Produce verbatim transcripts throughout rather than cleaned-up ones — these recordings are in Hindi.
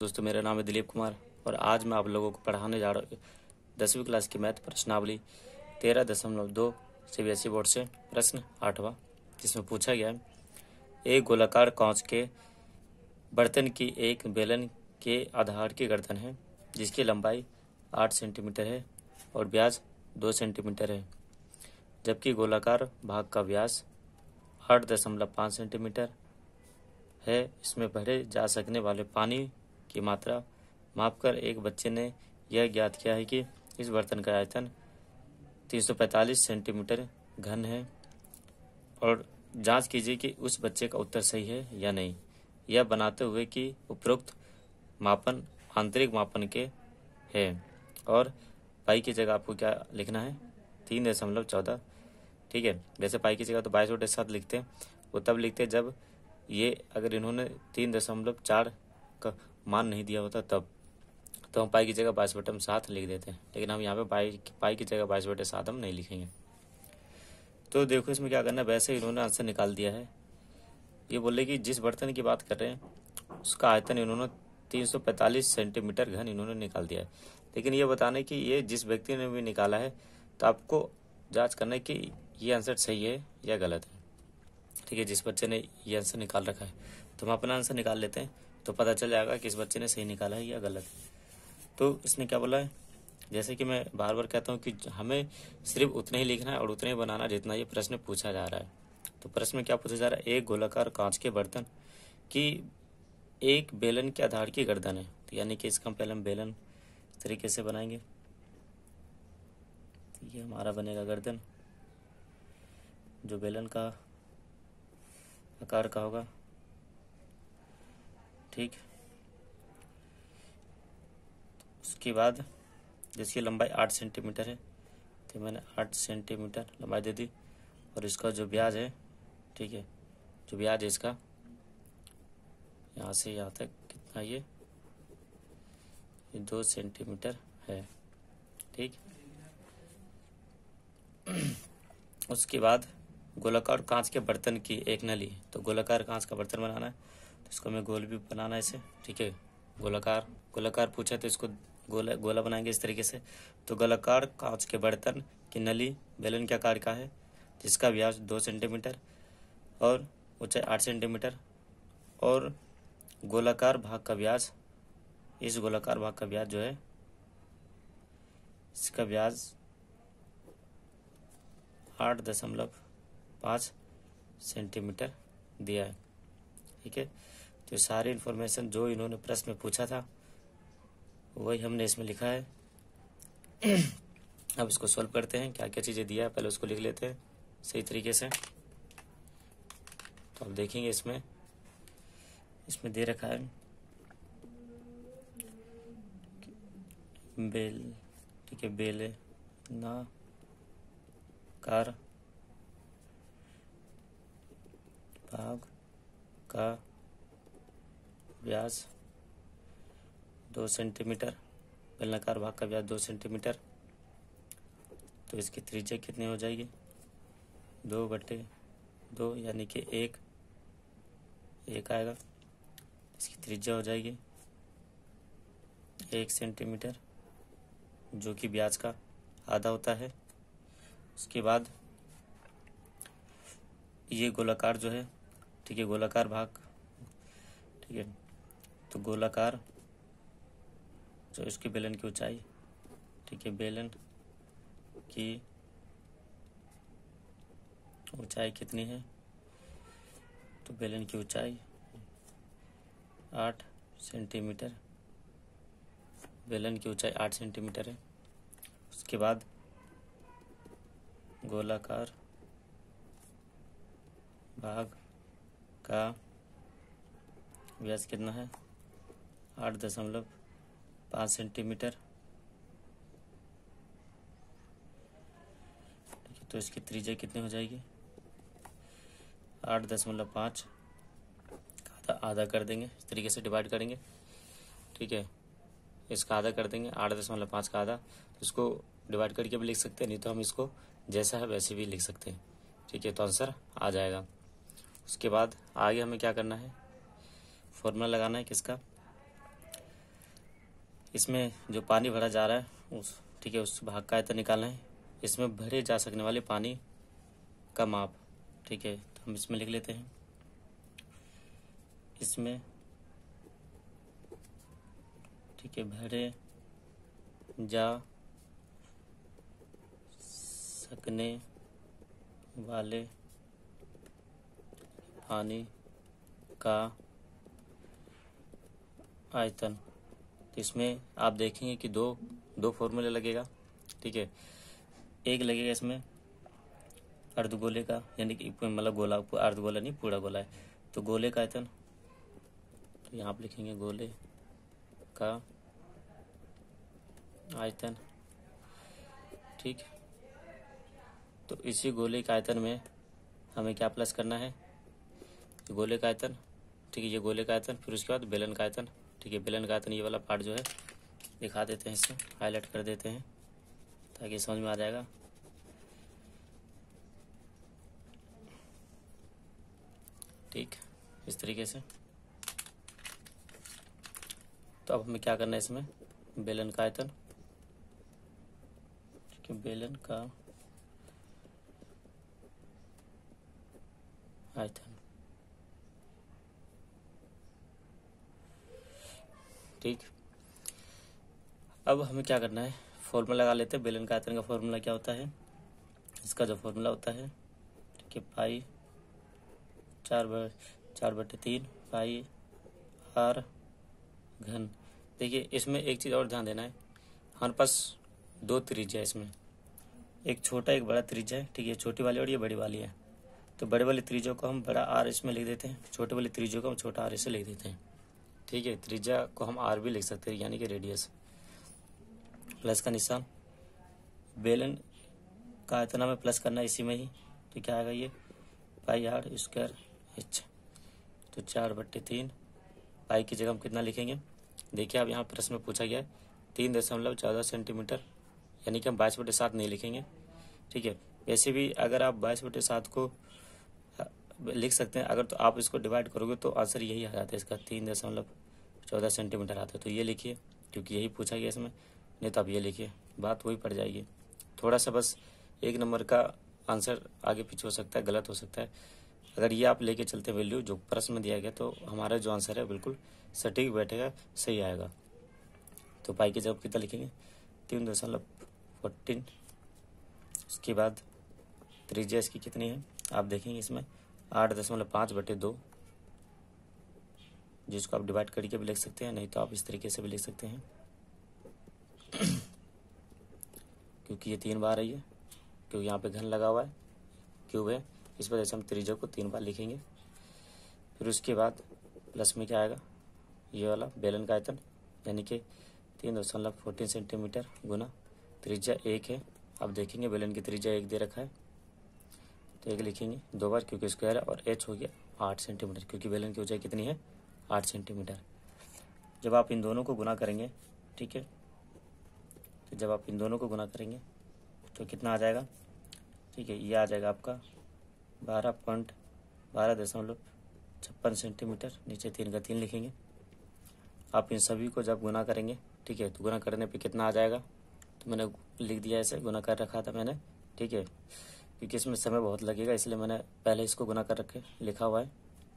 दोस्तों, मेरा नाम है दिलीप कुमार और आज मैं आप लोगों को पढ़ाने जा रहा हूँ दसवीं क्लास की मैथ प्रश्नावली तेरह दशमलव दो सीबीएसई बोर्ड से प्रश्न आठवां, जिसमें पूछा गया है एक गोलाकार कांच के बर्तन की एक बेलन के आधार की गर्दन है जिसकी लंबाई आठ सेंटीमीटर है और व्यास दो सेंटीमीटर है, जबकि गोलाकार भाग का व्यास आठ दशमलव पाँच सेंटीमीटर है। इसमें भरे जा सकने वाले पानी की मात्रा मापकर एक बच्चे ने यह ज्ञात किया है कि इस बर्तन का आयतन तीन सौ पैंतालीस सेंटीमीटर घन है और जांच कीजिए कि उस बच्चे का उत्तर सही है या नहीं, यह बनाते हुए कि उपरोक्त मापन आंतरिक मापन के है। और पाई की जगह आपको क्या लिखना है, तीन दशमलव चौदह। ठीक है, जैसे पाई की जगह तो बाईस बटे सात लिखते हैं, वो तब लिखते हैं जब ये अगर इन्होंने तीन दशमलव चार का मान नहीं दिया होता तब, तो हम पाई की जगह बाईस बटे सात लिख देते हैं, लेकिन हम यहाँ पे पाई पाई की जगह बाईस बटे सात हम नहीं लिखेंगे। तो देखो इसमें क्या करना है, वैसे इन्होंने आंसर निकाल दिया है। ये बोले कि जिस बर्तन की बात कर रहे हैं उसका आयतन इन्होंने तीन सौ पैंतालीस सेंटीमीटर घन इन्होंने निकाल दिया है, लेकिन ये बताने कि ये जिस व्यक्ति ने भी निकाला है तो आपको जांच करना है कि ये आंसर सही है या गलत है। ठीक है, जिस बच्चे ने ये आंसर निकाल रखा है तो हम अपना आंसर निकाल लेते हैं, तो पता चल जाएगा कि इस बच्चे ने सही निकाला है या गलत। तो इसने क्या बोला है, जैसे कि मैं बार बार कहता हूँ कि हमें सिर्फ उतना ही लिखना है और उतना ही बनाना जितना ये प्रश्न पूछा जा रहा है। तो प्रश्न में क्या पूछा जा रहा है, एक गोलाकार कांच के बर्तन की एक बेलन के आधार की गर्दन है, तो यानी कि इसका हम पहले हम बेलन इस तरीके से बनाएंगे, ये हमारा बनेगा गर्दन, जो बेलन का आकार का होगा। ठीक, उसके बाद जिसकी लंबाई आठ सेंटीमीटर है तो मैंने आठ सेंटीमीटर लंबाई दे दी, और इसका जो ब्याज है, ठीक है, जो ब्याज है इसका यहाँ से यहाँ तक कितना, ये ये दो सेंटीमीटर है। ठीक, उसके बाद गोलाकार कांच के बर्तन की एक नली, तो गोलाकार कांच का बर्तन बनाना है तो इसको हमें गोल भी बनाना है इसे। ठीक है, गोलाकार गोलाकार पूछा तो इसको गोला गोला बनाएंगे इस तरीके से। तो गोलाकार कांच के बर्तन की नली बेलन के आकार का है जिसका व्यास दो सेंटीमीटर और ऊंचाई आठ सेंटीमीटर, और गोलाकार भाग का व्यास, इस गोलाकार भाग का व्यास जो है इसका व्यास आठ दशमलव पाँच सेंटीमीटर दिया है। ठीक है, तो सारी इन्फॉर्मेशन जो इन्होंने प्रश्न में पूछा था वही हमने इसमें लिखा है। अब इसको सॉल्व करते हैं, क्या क्या चीज़ें दिया है पहले उसको लिख लेते हैं सही तरीके से। तो अब देखेंगे इसमें इसमें दे रखा है बेल, ठीक है, बेले ना कार भाग का व्यास दो सेंटीमीटर, बेलनाकार भाग का व्यास दो सेंटीमीटर, तो इसकी त्रिज्या कितनी हो जाएगी, दो बटे दो यानी कि एक एक आएगा। इसकी त्रिज्या हो जाएगी एक सेंटीमीटर जो कि व्यास का आधा होता है। उसके बाद ये गोलाकार जो है, ठीक है, गोलाकार भाग, ठीक है, तो गोलाकार जो इसकी बेलन की ऊंचाई, ठीक है, बेलन की ऊंचाई कितनी है, तो बेलन की ऊंचाई आठ सेंटीमीटर, बेलन की ऊंचाई आठ सेंटीमीटर है। उसके बाद गोलाकार भाग का व्यास कितना है, आठ दशमलव पाँच सेंटीमीटर। ठीक है, तो इसकी त्रिज्या कितनी हो जाएगी, आठ दशमलव पाँच का आधा आधा कर देंगे, इस तरीके से डिवाइड करेंगे। ठीक है, इसका आधा कर देंगे, आठ दशमलव पाँच का आधा, तो इसको डिवाइड करके भी लिख सकते हैं, नहीं तो हम इसको जैसा है वैसे भी लिख सकते हैं। ठीक है, तो आंसर आ जाएगा। उसके बाद आगे हमें क्या करना है, फॉर्मूला लगाना है किसका, इसमें जो पानी भरा जा रहा है उस ठीक है उस भाग का आयतन निकालना है। इसमें भरे जा सकने वाले पानी का माप, ठीक है, तो हम इसमें लिख लेते हैं। इसमें ठीक है भरे जा सकने वाले पानी का आयतन। तो इसमें आप देखेंगे कि दो दो फॉर्मूले लगेगा, ठीक है। एक लगेगा इसमें अर्धगोले का, यानी कि मतलब गोला, अर्धगोला नहीं पूरा गोला है, तो गोले का आयतन, तो यहाँ आप लिखेंगे गोले का आयतन, ठीक। तो इसी गोले के आयतन में हमें क्या प्लस करना है, गोले का आयतन, ठीक है, ये गोले का आयतन, फिर उसके बाद बेलन का आयतन, ठीक है। बेलन का आयतन ये वाला पार्ट जो है दिखा देते हैं, इससे हाईलाइट कर देते हैं ताकि समझ में आ जाएगा। ठीक, इस तरीके से। तो अब हमें क्या करना है, इसमें बेलन का आयतन, ठीक है, बेलन का आयतन, ठीक। अब हमें क्या करना है, फॉर्मूला लगा लेते हैं। बेलन का आयतन का फॉर्मूला क्या होता है, इसका जो फॉर्मूला होता है, ठीक है, पाई चार ब चार बटे तीन पाई आर घन। देखिए इसमें एक चीज़ और ध्यान देना है, हमारे पास दो त्रिज्या है इसमें, एक छोटा एक बड़ा त्रिज्या है, ठीक है, छोटी वाली और ये बड़ी वाली है। तो बड़े वाली त्रिज्या को हम बड़ा आर इसमें लिख देते हैं, छोटे वाली त्रिज्या को हम छोटा आर इसे लिख देते हैं, ठीक है। त्रिज्या को हम आर भी लिख सकते हैं, यानी कि रेडियस, प्लस का निशान। बेलन का आयतन हमें प्लस करना है इसी में ही, तो क्या आएगा ये पाई आर स्क्वायर एच। तो चार बट्टे तीन पाई की जगह हम कितना लिखेंगे, देखिए अब यहाँ प्रश्न में पूछा गया है तीन दशमलव चौदह सेंटीमीटर, यानी कि हम बाईस बटे सात नहीं लिखेंगे, ठीक है। वैसे भी अगर आप बाईस बटे सात को लिख सकते हैं, अगर तो आप इसको डिवाइड करोगे तो आंसर यही आ जाता है इसका, तीन दशमलव चौदह सेंटीमीटर आता है। तो ये लिखिए क्योंकि यही पूछा गया इसमें, नहीं तो आप ये लिखिए, बात वही पड़ जाएगी। थोड़ा सा बस एक नंबर का आंसर आगे पीछे हो सकता है, गलत हो सकता है। अगर ये आप लेके चलते वैल्यू जो प्रश्न में दिया गया, तो हमारा जो आंसर है बिल्कुल सटीक बैठेगा, सही आएगा। तो पाई की जगह कितना लिखेंगे, तीन दशमलव फोर्टीन। उसके बाद त्रिज्या इसकी कितनी है, आप देखेंगे इसमें आठ दशमलव पाँच बटे दो, जिसको आप डिवाइड करके भी लिख सकते हैं, नहीं तो आप इस तरीके से भी लिख सकते हैं क्योंकि ये तीन बार है, ये क्योंकि यहाँ पे घन लगा हुआ है, क्यूब है, इस वजह से हम त्रिज्या को तीन बार लिखेंगे। फिर उसके बाद प्लस में क्या आएगा, ये वाला बेलन का आयतन, यानी कि तीन दशमलव फोर्टीन सेंटीमीटर गुना त्रिज्या एक है। आप देखेंगे बेलन की त्रिज्या एक दे रखा है, तो एक लिखेंगे दो बार क्योंकि स्क्वायर है, और एच हो गया आठ सेंटीमीटर क्योंकि बेलन की ऊंचाई कितनी है, आठ सेंटीमीटर। जब आप इन दोनों को गुना करेंगे, ठीक है, तो जब आप इन दोनों को गुना करेंगे तो कितना आ जाएगा, ठीक है, ये आ जाएगा आपका बारह पॉइंट बारह दशमलव छप्पन सेंटीमीटर, नीचे तीन का तीन लिखेंगे। आप इन सभी को जब गुना करेंगे, ठीक है, तो गुना करने पे कितना आ जाएगा, तो मैंने लिख दिया ऐसे, गुना कर रखा था मैंने, ठीक है, क्योंकि इसमें समय बहुत लगेगा इसलिए मैंने पहले इसको गुना कर रखे लिखा हुआ है।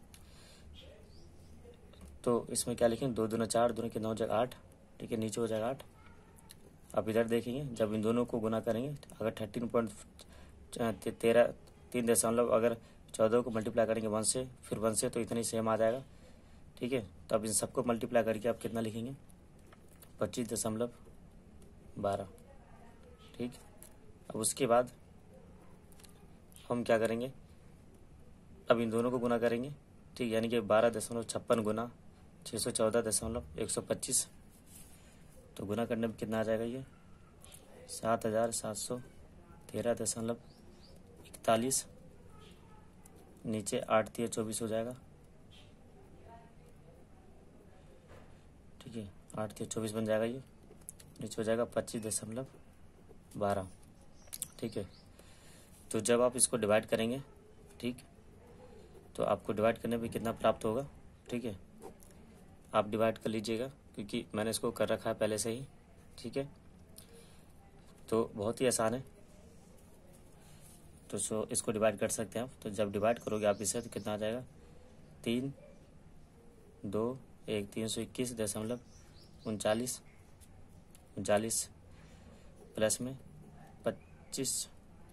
तो इसमें क्या लिखेंगे, दो दूना चार, दूना के नौ जगह आठ, ठीक है, नीचे हो जाएगा आठ। आप इधर देखेंगे जब इन दोनों को गुना करेंगे, अगर थर्टीन पॉइंट तेरह तीन दशमलव अगर चौदह को मल्टीप्लाई करेंगे वन से, फिर वन से, तो इतना ही सेम आ जाएगा, ठीक है। तो अब इन सबको मल्टीप्लाई करके आप कितना लिखेंगे, पच्चीस दशमलव बारह, ठीक। अब उसके बाद हम क्या करेंगे, अब इन दोनों को गुना करेंगे, ठीक, यानी कि बारह दशमलव छप्पन गुना छः सौ चौदह दशमलव एक सौ पच्चीस, तो गुना करने में कितना आ जाएगा, ये सात हज़ार सात सौ तेरह दशमलव इकतालीस, नीचे आठ तीय चौबीस हो जाएगा, ठीक है, आठ तीय चौबीस बन जाएगा, ये नीचे हो जाएगा पच्चीस दशमलव बारह, ठीक है। तो जब आप इसको डिवाइड करेंगे, ठीक, तो आपको डिवाइड करने पे कितना प्राप्त होगा, ठीक है, आप डिवाइड कर लीजिएगा क्योंकि मैंने इसको कर रखा है पहले से ही। ठीक है, तो बहुत ही आसान है। तो सो इसको डिवाइड कर सकते हैं आप। तो जब डिवाइड करोगे आप इसे तो कितना आ जाएगा, तीन दो एक, तीन सौ इक्कीस दशमलव उनचालीस उनचालीस प्लस में पच्चीस,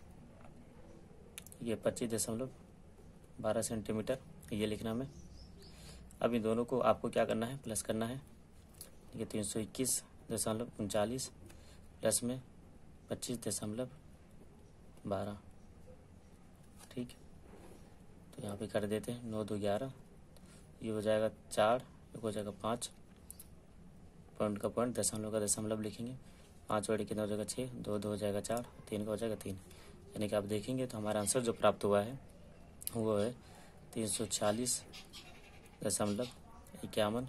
ये पच्चीस दशमलव बारह सेंटीमीटर, ये लिखना हमें। अब इन दोनों को आपको क्या करना है, प्लस करना है। ये तीन सौ इक्कीस दशमलव उनचालीस प्लस में पच्चीस दशमलव बारह। ठीक, तो यहाँ पे कर देते हैं, नौ दो ग्यारह, ये हो जाएगा चार, एक हो जाएगा पाँच, पॉइंट का पॉइंट, दशमलव का दशमलव लिखेंगे। पाँच बड़े कितना हो जाएगा छः, दो दो हो जाएगा चार, तीन का हो जाएगा तीन। यानी कि आप देखेंगे तो हमारा आंसर जो प्राप्त हुआ है वो है तीन सौ छियालीस दशमलव इक्यावन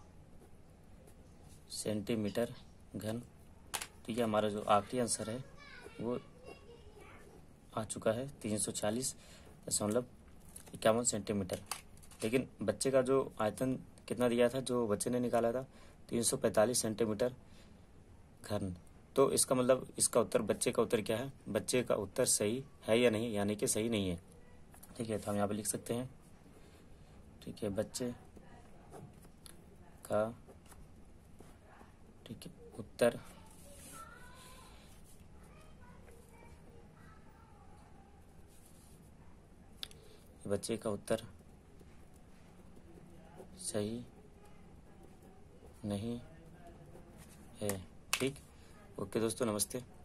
सेंटीमीटर घन। तो ये हमारा जो आखिरी आंसर है वो आ चुका है तीन सौ छियालीस दशमलव इक्यावन सेंटीमीटर। लेकिन बच्चे का जो आयतन कितना दिया था, जो बच्चे ने निकाला था, तीन सौ पैंतालीस सेंटीमीटर घन। तो इसका मतलब इसका उत्तर, बच्चे का उत्तर क्या है, बच्चे का उत्तर सही है या नहीं, यानी कि सही नहीं है। ठीक है, तो हम यहाँ पे लिख सकते हैं, ठीक है, बच्चे का ठीक है उत्तर बच्चे का उत्तर सही नहीं है। ठीक, ओके दोस्तों, नमस्ते।